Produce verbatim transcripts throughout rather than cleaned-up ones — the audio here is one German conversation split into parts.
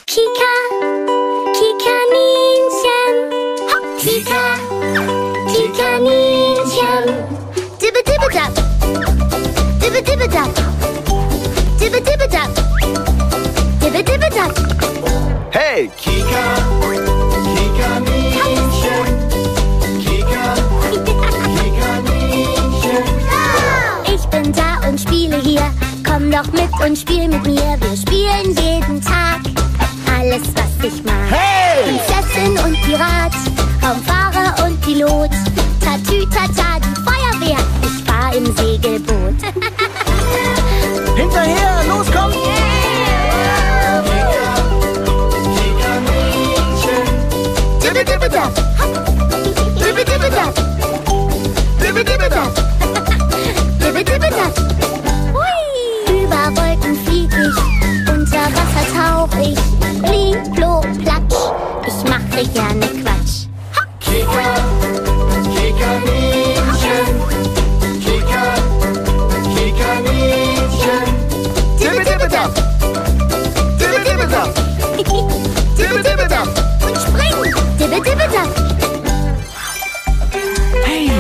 Kika, Kikaninchen. Kika, Kikaninchen. Dibbe, dibbe, dab. Dibbe, dibbe, dab. Dibbe, dibbe, dab. Dibbe, dibbe, dab. Hey, Kika, Kikaninchen. Kika, Kikaninchen. Ich bin da und spiele hier. Komm doch mit und spiel mit mir. Wir spielen jeden Tag alles, was ich mag. Hey! Prinzessin und Pirat, Raumfahrer und Pilot. Tatütata, die Feuerwehr. Ich fahr im Segelboot. Hinterher, los, komm! Dibbe, dibbe, dab. Dibbe, dibbe, dab. Dibbe, dibbe, dab. Dibbe, dibbe, dab. Hui! Über Wolken flieg ich, unter Wasser tauch ich. Pli, plo, platsch, ich mache gerne Quatsch. Kika, Kikaninchen. Kika, Kikaninchen. Dibbe, dibbe, dab. Dibbe, dibbe, dab. Dibbe, dibbe, dab. Und springen. Dibbe, dibbe, dab. Hey!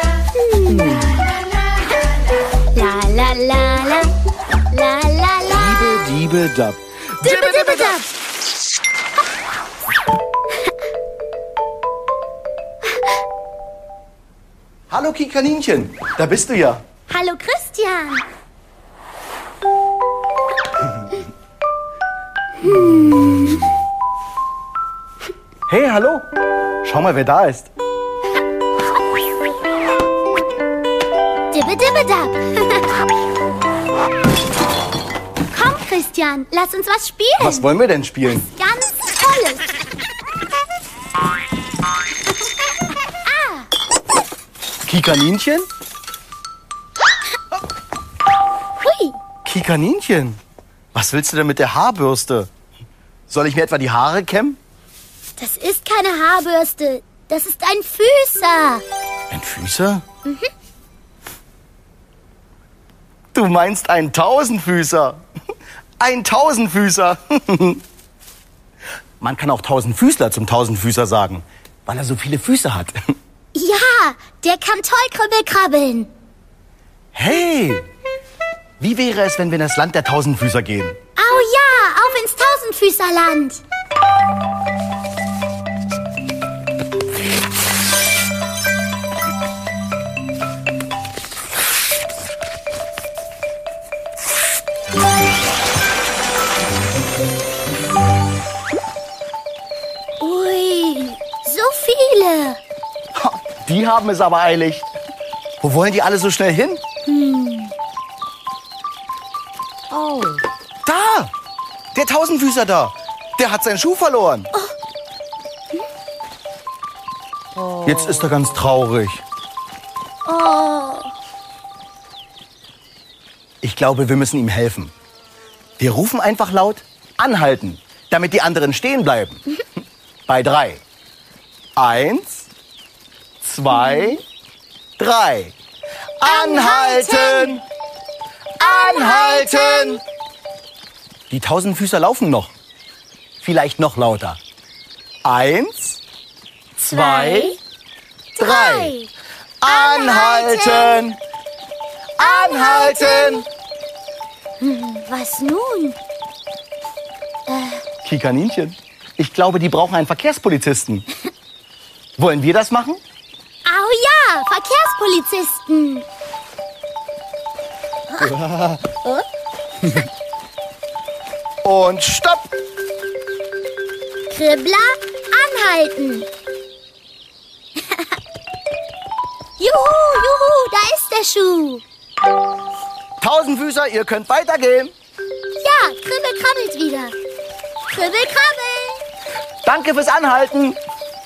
La, la, la, la. La, la, la. Diebe, diebe, dab. Dibbe, dibbe, dab. Hallo, Kikaninchen. Da bist du ja. Hallo Christian. Hey, hallo. Schau mal, wer da ist. Dibbe, dibbe, dab. Komm, Christian, lass uns was spielen. Was wollen wir denn spielen? Ganz Tolles. Kikaninchen? Hui, Kikaninchen? Was willst du denn mit der Haarbürste? Soll ich mir etwa die Haare kämmen? das ist keine Haarbürste. Das ist ein Füßer. Ein Füßer? Mhm. Du meinst ein Tausendfüßer. Ein Tausendfüßer. Man kann auch Tausendfüßler zum Tausendfüßer sagen, weil er so viele Füße hat. Ja, der kann toll kribbelkrabbeln. Hey, wie wäre es, wenn wir in das Land der Tausendfüßer gehen? Au ja, auf ins Tausendfüßerland. Ui, so viele. Die haben es aber eilig. Wo wollen die alle so schnell hin? Hm. Oh. Da! Der Tausendfüßer da. Der hat seinen Schuh verloren. Oh. Jetzt ist er ganz traurig. Oh. Ich glaube, wir müssen ihm helfen. Wir rufen einfach laut anhalten, damit die anderen stehen bleiben. Bei drei. Eins, zwei, drei. Anhalten! Anhalten! Die Tausendfüßer laufen noch. Vielleicht noch lauter. Eins, zwei, drei. Anhalten! Anhalten! Was nun? Kikaninchen, ich glaube, die brauchen einen Verkehrspolizisten. Wollen wir das machen? Au ja, Verkehrspolizisten. Und stopp! Kribbler, anhalten. Juhu, juhu, da ist der Schuh. Tausendfüßer, ihr könnt weitergehen. Ja, Kribbel krabbelt wieder. Kribbel krabbel. Danke fürs Anhalten.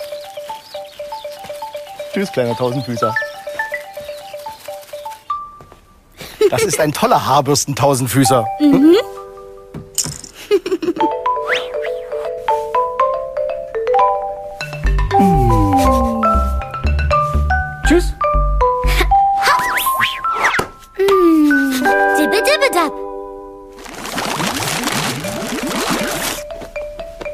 Tschüss, kleiner Tausendfüßer. Das ist ein toller Haarbürsten-Tausendfüßer. Mhm. Tschüss. Dibbe, dibbe, dab.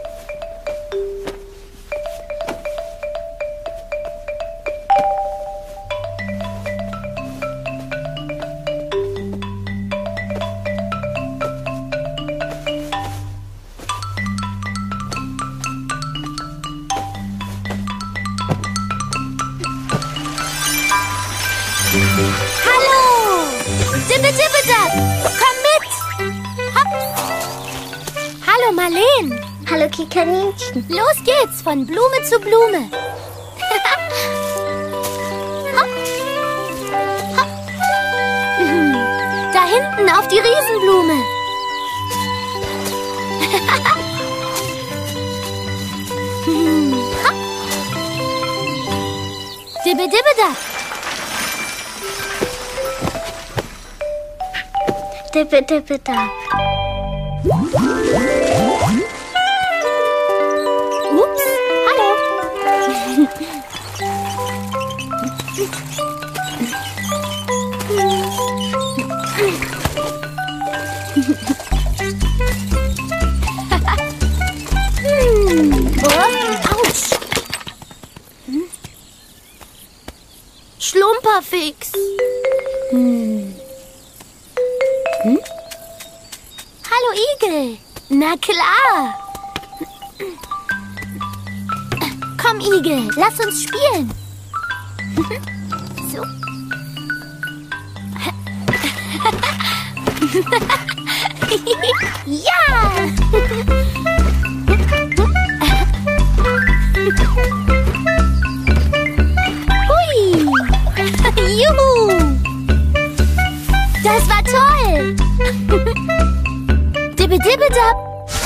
Hallo Marleen. Hallo Kikaninchen. Los geht's, von Blume zu Blume. Hopp. Hopp. Da hinten auf die Riesenblume. Hopp. Dibbe, dibbe, da. Dibbe, dibbe, da. Ups, hallo. hm. Oh, Autsch. Hm? Schlumperfix. Hm. Hm? Hallo Igel. Na klar. Komm, Igel, lass uns spielen. So. Ja! Hui! Juhu! Das war toll! Dibbe, dibbe, dab!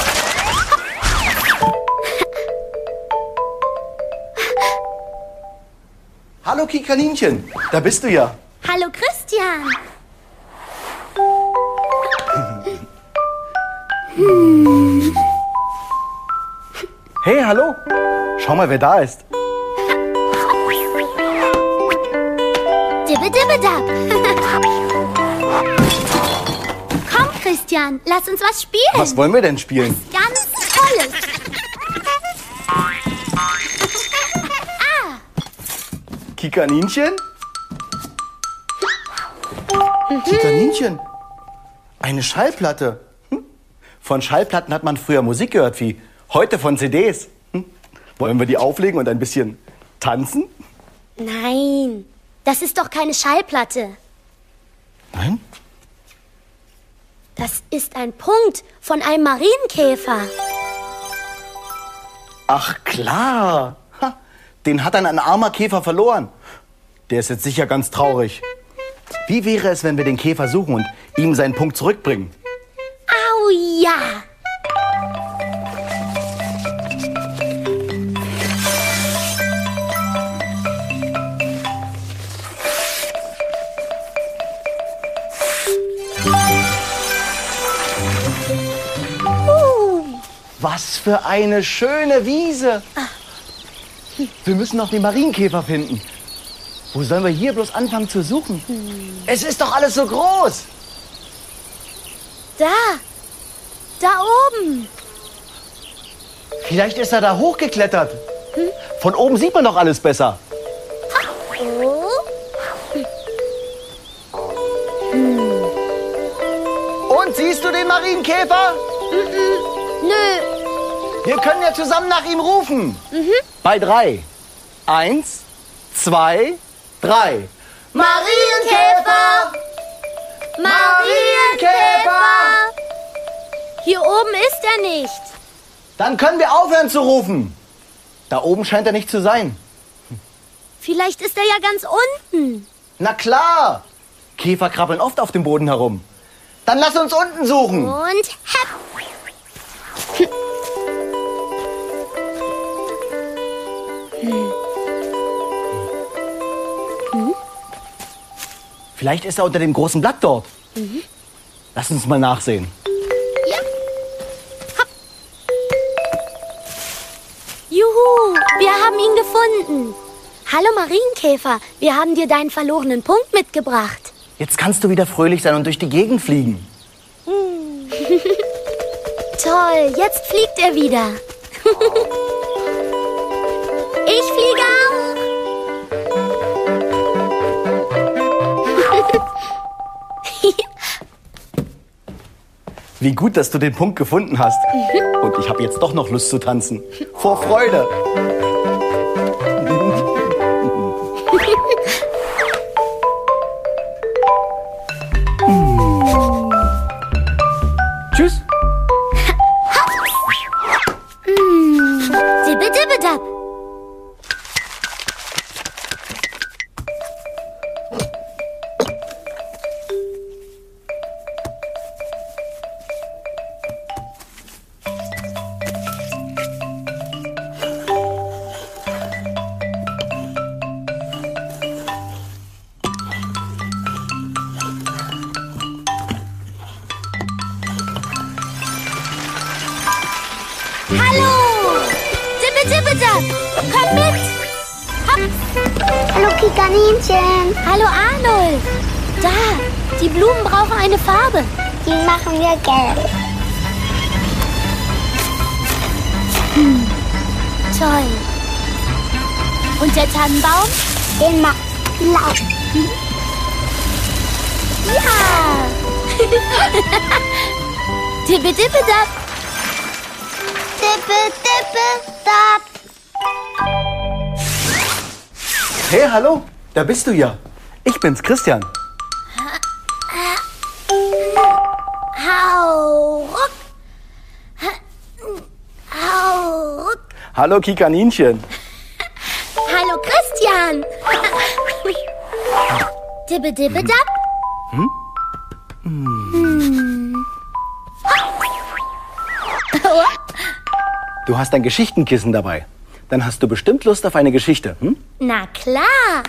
Hallo Kikaninchen, da bist du ja. Hallo Christian! Hey, hallo. Schau mal, wer da ist. Dibbe, dibbe, dab! Komm, Christian, lass uns was spielen. Was wollen wir denn spielen? Ganz Tolles. Kikaninchen? Kikaninchen? Eine Schallplatte. Hm? Von Schallplatten hat man früher Musik gehört, wie heute von C Ds. Hm? Wollen wir die auflegen und ein bisschen tanzen? Nein, das ist doch keine Schallplatte. Nein? Das ist ein Punkt von einem Marienkäfer. Ach klar. Ha, den hat dann ein armer Käfer verloren. Der ist jetzt sicher ganz traurig. Wie wäre es, wenn wir den Käfer suchen und ihm seinen Punkt zurückbringen? Au ja! Uh, Was für eine schöne Wiese. Wir müssen noch den Marienkäfer finden. Wo sollen wir hier bloß anfangen zu suchen? Hm. Es ist doch alles so groß. da, da oben. Vielleicht ist er da hochgeklettert. Hm? Von oben sieht man doch alles besser. Oh. Und siehst du den Marienkäfer? Nö. Wir können ja zusammen nach ihm rufen. Mhm. Bei drei. Eins, zwei, drei. Marienkäfer! Marienkäfer! Hier oben ist er nicht. Dann können wir aufhören zu rufen. Da oben scheint er nicht zu sein. Vielleicht ist er ja ganz unten. Na klar. Käfer krabbeln oft auf dem Boden herum. Dann lass uns unten suchen. Und hepp. Vielleicht ist er unter dem großen Blatt dort. Mhm. Lass uns mal nachsehen. Ja. Hopp. Juhu, wir haben ihn gefunden. Hallo Marienkäfer, wir haben dir deinen verlorenen Punkt mitgebracht. Jetzt kannst du wieder fröhlich sein und durch die Gegend fliegen. Toll, jetzt fliegt er wieder. Ich fliege auch. Wie gut, dass du den Punkt gefunden hast. Und ich habe jetzt doch noch Lust zu tanzen. Vor Freude. Tschüss. Hops. Mm. Dibbedibbedab. Hallo! Dibbedibbedab! Komm mit! Hopp! Hallo Kikaninchen. Hallo Arnold! Da! Die Blumen brauchen eine Farbe. Die machen wir gelb. Hm. Toll! Und der Tannenbaum? Den macht blau. Ja! Dibbedibbedab! Dibbedibbedab. Hey, hallo, da bist du ja. Ich bin's, Christian. Hau ruck! Hau ruck! Hallo, Kikaninchen. Hallo Christian! Dibbedibbedab? Hm? Hm. Du hast ein Geschichtenkissen dabei. Dann hast du bestimmt Lust auf eine Geschichte. Hm? Na klar!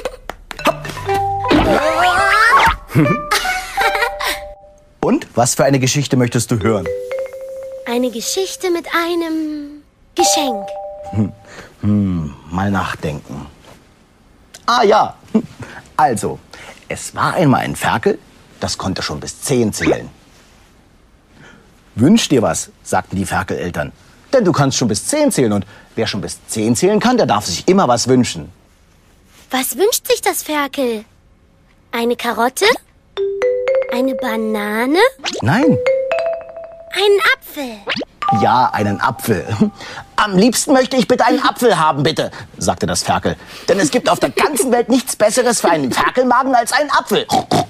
Und was für eine Geschichte möchtest du hören? Eine Geschichte mit einem Geschenk. Hm, hm, mal nachdenken. Ah ja, also, es war einmal ein Ferkel, das konnte schon bis zehn zählen. Wünsch dir was, sagten die Ferkeleltern. Denn du kannst schon bis zehn zählen und wer schon bis zehn zählen kann, der darf sich immer was wünschen. Was wünscht sich das Ferkel? Eine Karotte? Eine Banane? Nein, Einen Apfel? ja, einen Apfel. Am liebsten möchte ich bitte einen Apfel haben, bitte, sagte das Ferkel. Denn es gibt auf der ganzen Welt nichts Besseres für einen Ferkelmagen als einen Apfel.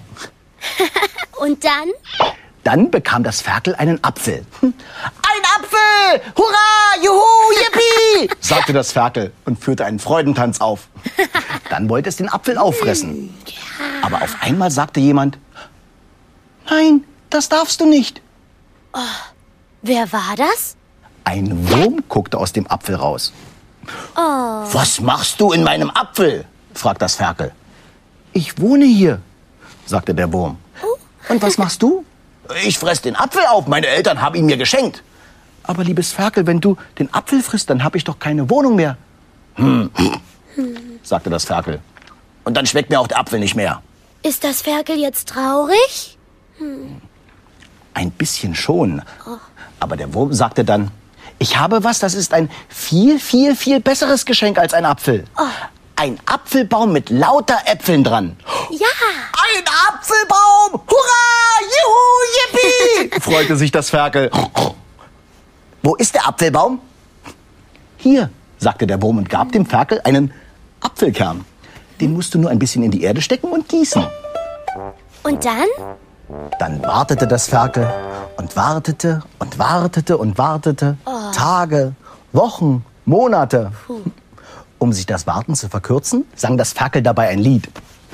Und dann? Dann bekam das Ferkel einen Apfel. Ein Apfel! Hurra! Juhu! Yippie! sagte das Ferkel und führte einen Freudentanz auf. Dann wollte es den Apfel auffressen. Aber auf einmal sagte jemand, nein, das darfst du nicht. Oh, wer war das? Ein Wurm guckte aus dem Apfel raus. Oh. Was machst du in meinem Apfel? fragt das Ferkel. Ich wohne hier, sagte der Wurm. Und was machst du? Ich fress den Apfel auf, meine Eltern haben ihn mir geschenkt. Aber liebes Ferkel, wenn du den Apfel frisst, dann habe ich doch keine Wohnung mehr. Hm, sagte das Ferkel. Und dann schmeckt mir auch der Apfel nicht mehr. Ist das Ferkel jetzt traurig? Hm. Ein bisschen schon. Aber der Wurm sagte dann, ich habe was, das ist ein viel, viel, viel besseres Geschenk als ein Apfel. Oh. Ein Apfelbaum mit lauter Äpfeln dran. Ja. Ein Apfelbaum! Hurra! Juhu! Yippie! freute sich das Ferkel. Wo ist der Apfelbaum? Hier, sagte der Wurm und gab dem Ferkel einen Apfelkern. Den musst du nur ein bisschen in die Erde stecken und gießen. Und dann? Dann wartete das Ferkel und wartete und wartete und wartete. Oh. Tage, Wochen, Monate. Puh. Um sich das Warten zu verkürzen, sang das Ferkel dabei ein Lied.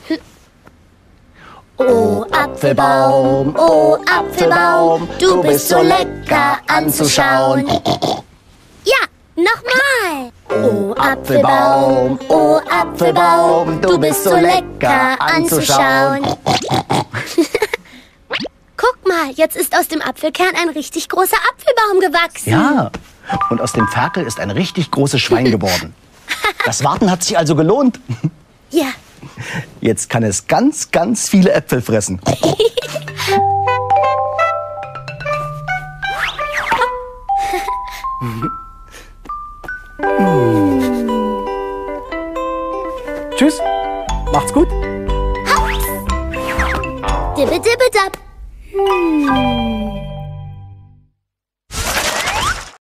Oh Apfelbaum, oh Apfelbaum, du bist so lecker anzuschauen. Ja, nochmal. Oh Apfelbaum, oh Apfelbaum, du bist so lecker anzuschauen. Guck mal, jetzt ist aus dem Apfelkern ein richtig großer Apfelbaum gewachsen. Ja, und aus dem Ferkel ist ein richtig großes Schwein geworden. Das Warten hat sich also gelohnt. Ja. Jetzt kann es ganz, ganz viele Äpfel fressen. Tschüss, macht's gut. Dibbedibbedab. Hm.